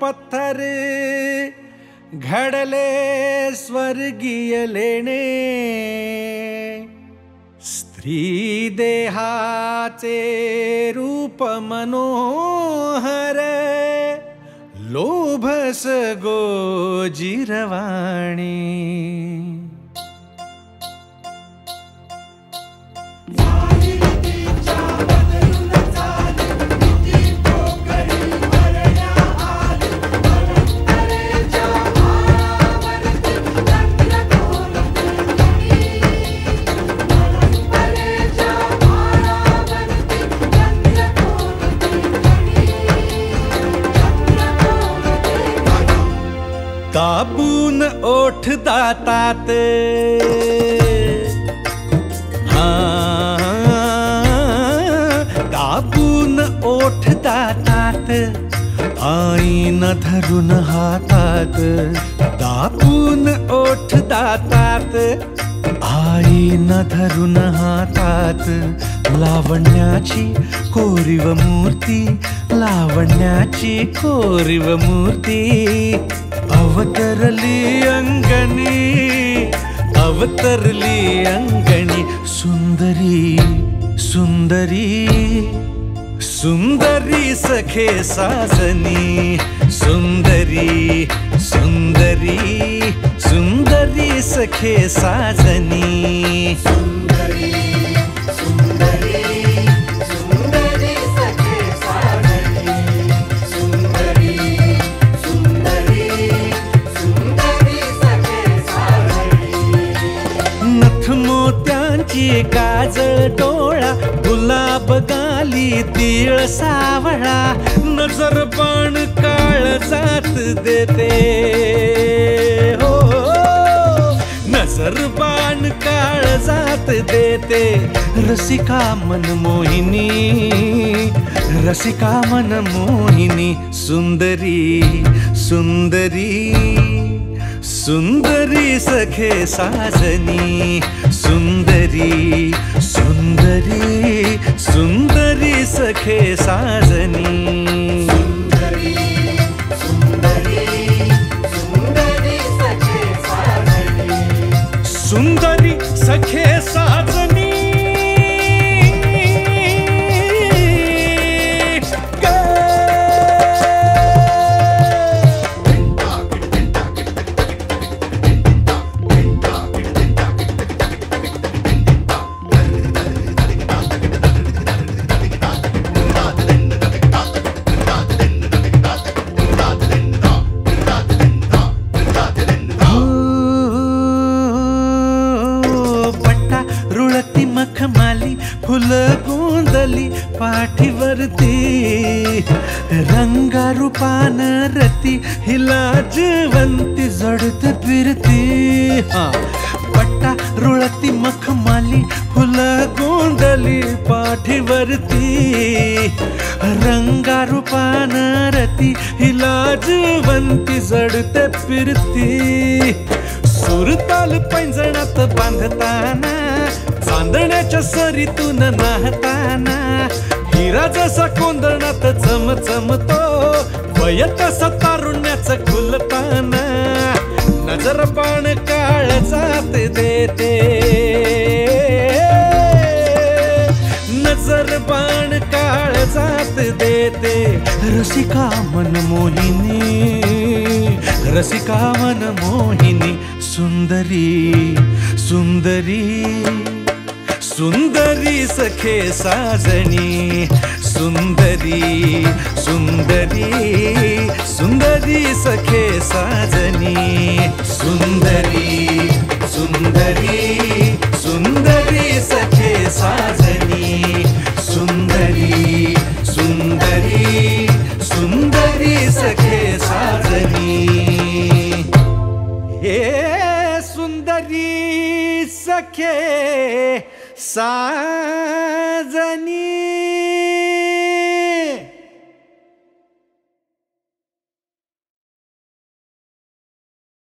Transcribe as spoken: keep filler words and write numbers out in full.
पत्थर घडले स्वर्गीय लेणे स्त्री देहाचे रूप मनोहर लोभस गोजिरवाणी दाबून ओठ दातात हाँ दाबून ओठ दातात आईन धरून हातात दाबून ओठ दातात आईन धरून हातात लावण्याची कोरीव मूर्ती लावण्याची कोरीव मूर्ती अवतरली अंगणी अवतरली अंगणी सुंदरी सुंदरी सुंदरी सखे साजनी सुंदरी सुंदरी सुंदरी सखे साजनी सुंदरी सुंदरी सुंदरी सखे साजनी सुंदरी सुंदरी सुंदरी सखे साजनी नथ मोत्यांची काजळ डोळा गुलाब गाली तिळ सावळा नजर बाण काळजात देते हो नजर बाण काळजात देते रसिका मन मोहिनी रसिका मन मोहिनी सुंदरी सुंदरी सुंदरी सखे साजनी सुंदरी सुंदरी सुंदरी सखे साजनी सुंदरी सुंदरी सुंदरी सखे साजनी सुंदरी सखे साजनी मखमाली फुल गोंदली पाठीवरती रंगारूपान रती हिला जवंती जडत फिरती हाँ पट्टा रुळती मखमाली फुल गोंदली पाठीवरती रंगारूपान रती हिला जवंती जडत फिरती सुरताल पैंजणात बांधताना चांदण्याच्या सरीतून नाहताना हिरा जसा कोंदणात चमचमतो वय तसा तारुण्याचं खुलताना नजर बाण काळजात देते नजर बाण काळजात देते रसिका मन मोहिनी रसिका मन मोहिनी सुंदरी सुंदरी सुंदरी सखे साजनी सुंदरी सुंदरी सुंदरी सखे साजनी सुंदरी सुंदरी सुंदरी सखे साजनी सुंदरी सुंदरी सुंदरी सखे साजनी हे सुंदरी सखे साजनी